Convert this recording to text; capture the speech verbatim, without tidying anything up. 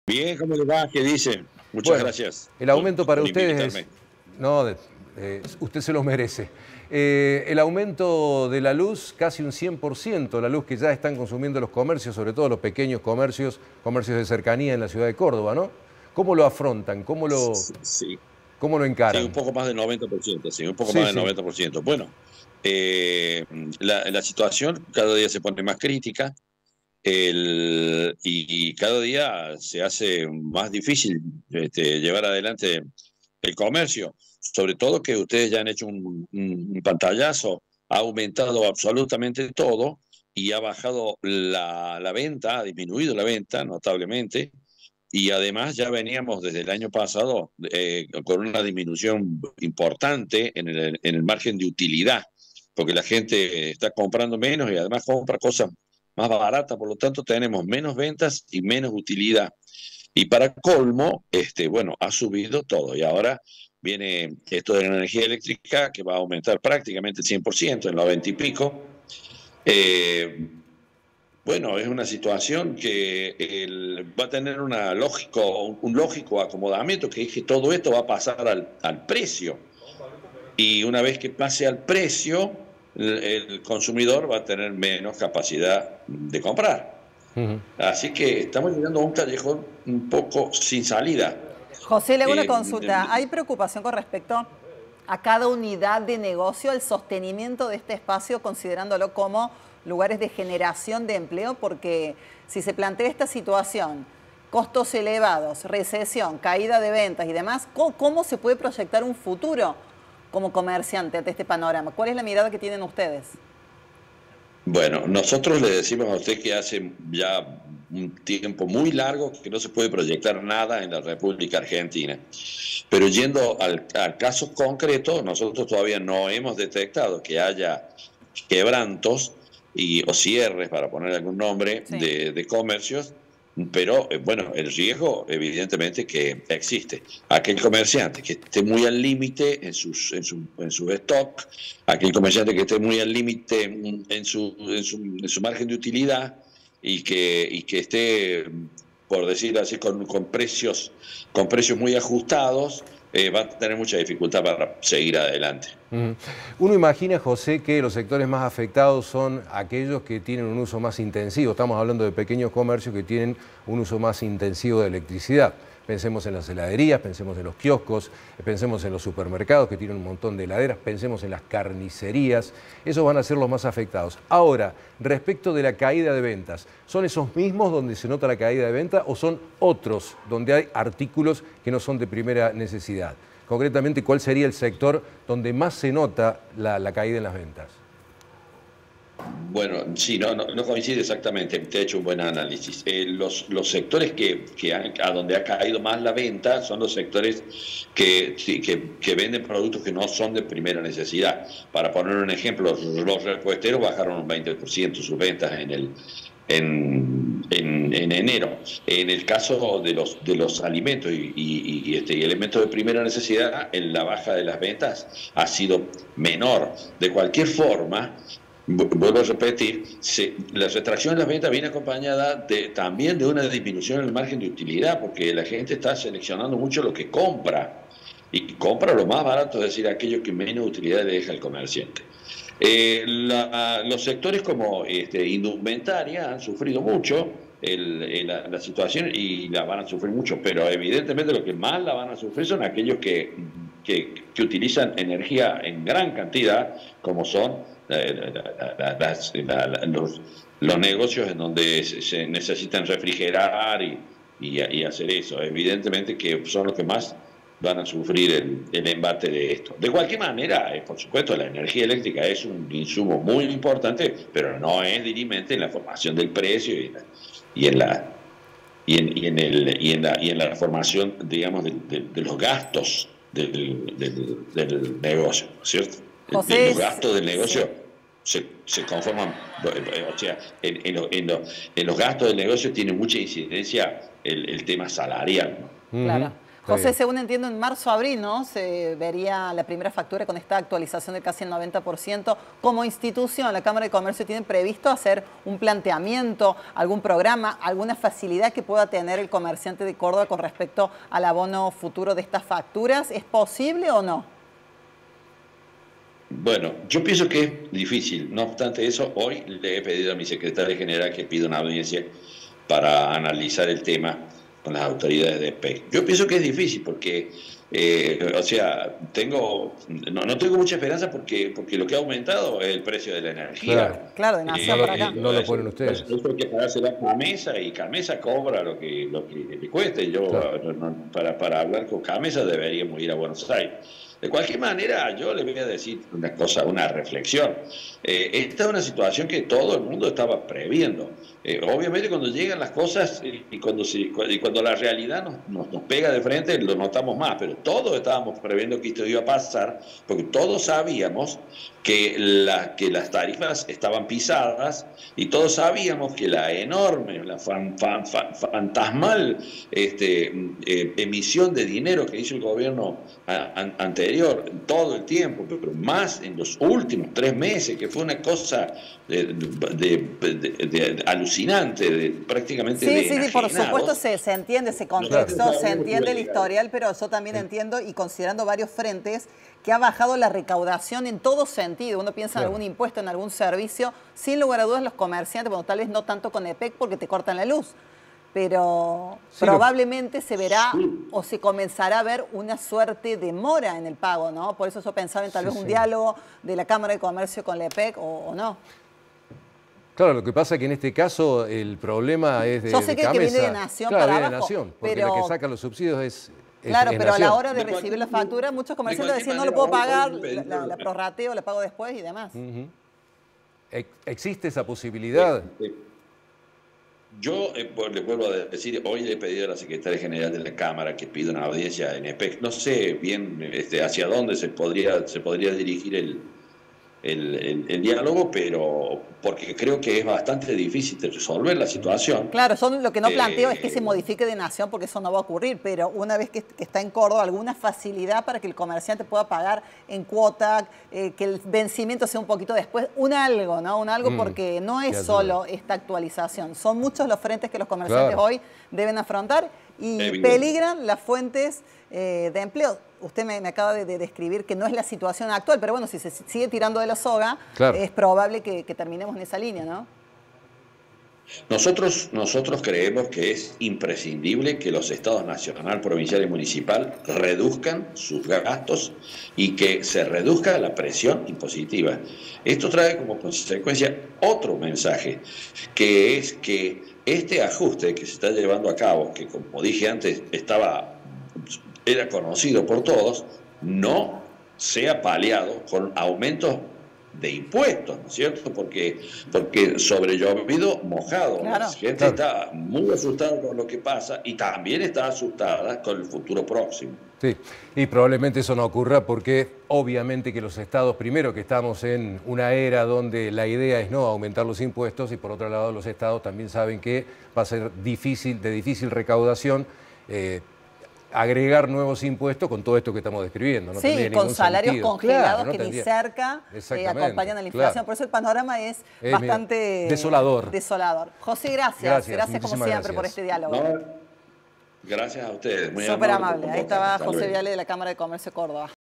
Bien, ¿cómo les va? ¿Qué dicen? Muchas Bueno, gracias el por, aumento para por ustedes es... invitarme. No, eh, usted se lo merece. Eh, el aumento de la luz, casi un cien por ciento, la luz que ya están consumiendo los comercios, sobre todo los pequeños comercios, comercios de cercanía en la ciudad de Córdoba, ¿no? ¿Cómo lo afrontan? ¿Cómo lo, Sí, cómo lo sí, un encaran? poco más del noventa por ciento, sí, un poco Sí, más del sí. noventa por ciento. Bueno, eh, la, la situación cada día se pone más crítica el, y, y cada día se hace más difícil este, llevar adelante el comercio. Sobre todo que ustedes ya han hecho un, un, un pantallazo, ha aumentado absolutamente todo y ha bajado la, la venta, ha disminuido la venta notablemente. Y además ya veníamos desde el año pasado eh, con una disminución importante en el, en el margen de utilidad, porque la gente está comprando menos y además compra cosas más baratas, por lo tanto tenemos menos ventas y menos utilidad. Y para colmo, este, bueno, ha subido todo y ahora viene esto de la energía eléctrica que va a aumentar prácticamente el cien por ciento, en noventa y pico. Eh, bueno, es una situación que el, va a tener una lógico, un lógico acomodamiento, que es que todo esto va a pasar al, al precio. Y una vez que pase al precio, el, el consumidor va a tener menos capacidad de comprar. Ujú. Así que estamos llegando a un callejón un poco sin salida. José, le hago una Eh, consulta. ¿Hay preocupación con respecto a cada unidad de negocio, el sostenimiento de este espacio, considerándolo como lugares de generación de empleo? Porque si se plantea esta situación, costos elevados, recesión, caída de ventas y demás, ¿cómo, cómo se puede proyectar un futuro como comerciante ante este panorama? ¿Cuál es la mirada que tienen ustedes? Bueno, nosotros le decimos a usted que hace ya un tiempo muy largo que no se puede proyectar nada en la República Argentina. Pero yendo al, al caso concreto, nosotros todavía no hemos detectado que haya quebrantos y, o cierres, para poner algún nombre, Sí. de, de comercios, pero eh, bueno, el riesgo evidentemente que existe. Aquel comerciante que esté muy al límite en, sus, en, su, en su stock, aquel comerciante que esté muy al límite en su, en, su, en su margen de utilidad y que, y que esté, por decir así, con, con, precios, con precios muy ajustados, eh, va a tener mucha dificultad para seguir adelante. Ujú. Uno imagina, José, que los sectores más afectados son aquellos que tienen un uso más intensivo. Estamos hablando de pequeños comercios que tienen un uso más intensivo de electricidad. Pensemos en las heladerías, pensemos en los kioscos, pensemos en los supermercados que tienen un montón de heladeras, pensemos en las carnicerías. Esos van a ser los más afectados. Ahora, respecto de la caída de ventas, ¿son esos mismos donde se nota la caída de ventas o son otros donde hay artículos que no son de primera necesidad? Concretamente, ¿cuál sería el sector donde más se nota la, la caída en las ventas? Bueno, sí, no, no, no coincide exactamente, te he hecho un buen análisis. Eh, los, los sectores que, que han, a donde ha caído más la venta son los sectores que, que, que venden productos que no son de primera necesidad. Para poner un ejemplo, los repuesteros bajaron un veinte por ciento sus ventas en el, en, en, en enero. En el caso de los, de los alimentos y, y, y, este, y elementos de primera necesidad, en la baja de las ventas ha sido menor. De cualquier forma, vuelvo a repetir, se, la retracción de las ventas viene acompañada de, también de una disminución en el margen de utilidad, porque la gente está seleccionando mucho lo que compra, y compra lo más barato, es decir, aquello que menos utilidad le deja al comerciante. Eh, la, los sectores como este, indumentaria han sufrido mucho el, el, la, la situación y la van a sufrir mucho, pero evidentemente lo que más la van a sufrir son aquellos que, que, que utilizan energía en gran cantidad, como son eh, la, la, las, la, los, los negocios en donde se, se necesitan refrigerar y, y, y hacer eso. Evidentemente que son los que más van a sufrir el, el embate de esto. De cualquier manera, eh, por supuesto, la energía eléctrica es un insumo muy importante, pero no es dirimente en la formación del precio y en la, y en la, y en, y en, el, y en, la, y en la formación, digamos, de, de, de los gastos del, del, del negocio, ¿cierto? José, Los gastos del negocio sí. se, se conforman, o sea, en, en, lo, en, lo, en los gastos del negocio tiene mucha incidencia el, el tema salarial, ¿no? Claro. José, según entiendo, en marzo-abril, ¿no?, se vería la primera factura con esta actualización de casi el noventa por ciento. Como institución, la Cámara de Comercio tiene previsto hacer un planteamiento, algún programa, alguna facilidad que pueda tener el comerciante de Córdoba con respecto al abono futuro de estas facturas. ¿Es posible o no? Bueno, yo pienso que es difícil. No obstante eso, hoy le he pedido a mi secretaria general que pida una audiencia para analizar el tema con las autoridades de E P E C. Yo pienso que es difícil porque, eh, o sea, tengo no, no tengo mucha esperanza porque porque lo que ha aumentado es el precio de la energía. Claro, claro de nación eh, para acá. No lo ponen ustedes. Eso hay que pagárselo a Camesa y Camesa cobra lo que, lo que le cueste. Yo, claro. no, para, para hablar con Camesa deberíamos ir a Buenos Aires. De cualquier manera, yo le voy a decir una cosa, una reflexión. Eh, esta es una situación que todo el mundo estaba previendo. Eh, obviamente cuando llegan las cosas eh, y, cuando se, y cuando la realidad nos, nos, nos pega de frente lo notamos más, pero todos estábamos previendo que esto iba a pasar, porque todos sabíamos que, la, que las tarifas estaban pisadas y todos sabíamos que la enorme, la fan, fan, fan, fantasmal este, eh, emisión de dinero que hizo el gobierno a, a, anterior todo el tiempo, pero más en los últimos tres meses, que fue una cosa de, de, de, de, de alucinante, de, prácticamente sí, de sí, sí, por supuesto se, se entiende ese contexto, claro, se entiende el historial, pero yo también sí. entiendo, y considerando varios frentes, que ha bajado la recaudación en todo sentido. Uno piensa claro. en algún impuesto, en algún servicio, sin lugar a dudas los comerciantes, bueno, tal vez no tanto con E P E C porque te cortan la luz, pero sí, probablemente lo... se verá sí. o se comenzará a ver una suerte de mora en el pago, ¿no? Por eso yo pensaba en tal sí, vez un sí. diálogo de la Cámara de Comercio con la E P E C o, o no. Claro, lo que pasa es que en este caso el problema es de Yo sé que, Camesa. que viene de Nación claro, para viene abajo. de Nación, porque pero... la que saca los subsidios es... Claro, es pero Nación. a la hora de, de recibir la factura, muchos comerciantes decían no lo puedo pagar, la, la, la prorrateo, la pago después y demás. Uh-huh. ¿Existe esa posibilidad? Yo eh, le vuelvo a decir, hoy le he pedido a la secretaria general de la Cámara que pida una audiencia en E P E C. No sé bien este, hacia dónde se podría, se podría dirigir el, el, el, el diálogo, pero porque creo que es bastante difícil de resolver la situación. Claro, yo lo que no planteo eh, es que se modifique de nación porque eso no va a ocurrir, pero una vez que, que está en Córdoba, alguna facilidad para que el comerciante pueda pagar en cuota, eh, que el vencimiento sea un poquito después, un algo, ¿no? Un algo mm, porque no es solo esta actualización, son muchos los frentes que los comerciantes claro. hoy deben afrontar y Evidente. peligran las fuentes eh, de empleo. Usted me, me acaba de, de describir que no es la situación actual, pero bueno, si se sigue tirando de la soga, claro. es probable que, que terminemos en esa línea, ¿no? Nosotros, nosotros creemos que es imprescindible que los estados nacional, provincial y municipal reduzcan sus gastos y que se reduzca la presión impositiva. Esto trae como consecuencia otro mensaje, que es que este ajuste que se está llevando a cabo, que como dije antes estaba... era conocido por todos, no sea paliado con aumentos de impuestos, ¿no es cierto? Porque, porque sobre llovido mojado, claro. la gente claro. está muy asustada con lo que pasa y también está asustada con el futuro próximo. Sí, y probablemente eso no ocurra porque obviamente que los estados, primero que estamos en una era donde la idea es no aumentar los impuestos y por otro lado los estados también saben que va a ser difícil, de difícil recaudación, eh, agregar nuevos impuestos con todo esto que estamos describiendo. No sí, con salarios sentido. congelados claro, no que tendría... ni cerca eh, acompañan a la inflación. Claro. Por eso el panorama es, es bastante desolador. desolador. José, gracias. Gracias, gracias como siempre gracias. por este diálogo. No, gracias a ustedes. Súper amable. amable. Ahí estaba José Viale de la Cámara de Comercio Córdoba.